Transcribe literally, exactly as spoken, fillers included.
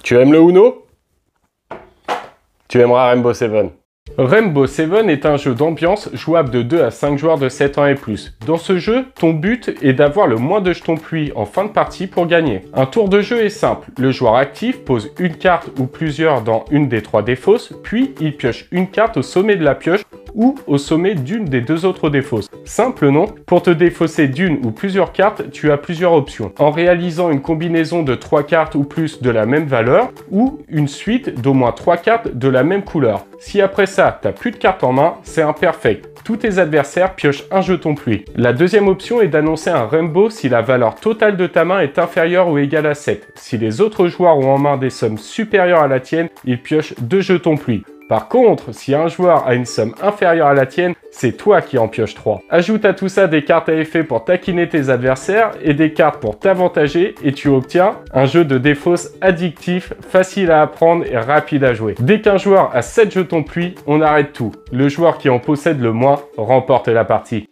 Tu aimes le Uno? Tu aimeras Rainbow Seven. Rainbow Seven est un jeu d'ambiance jouable de deux à cinq joueurs de sept ans et plus. Dans ce jeu, ton but est d'avoir le moins de jetons pluie en fin de partie pour gagner. Un tour de jeu est simple. Le joueur actif pose une carte ou plusieurs dans une des trois défausses, puis il pioche une carte au sommet de la pioche ou au sommet d'une des deux autres défausses. Simple, non? Pour te défausser d'une ou plusieurs cartes, tu as plusieurs options. En réalisant une combinaison de trois cartes ou plus de la même valeur, ou une suite d'au moins trois cartes de la même couleur. Si après ça, tu n'as plus de cartes en main, c'est imperfect. Tous tes adversaires piochent un jeton pluie. La deuxième option est d'annoncer un Rainbow si la valeur totale de ta main est inférieure ou égale à sept. Si les autres joueurs ont en main des sommes supérieures à la tienne, ils piochent deux jetons pluie. Par contre, si un joueur a une somme inférieure à la tienne, c'est toi qui en pioches trois. Ajoute à tout ça des cartes à effet pour taquiner tes adversaires et des cartes pour t'avantager et tu obtiens un jeu de défausse addictif, facile à apprendre et rapide à jouer. Dès qu'un joueur a sept jetons pluie, on arrête tout. Le joueur qui en possède le moins remporte la partie.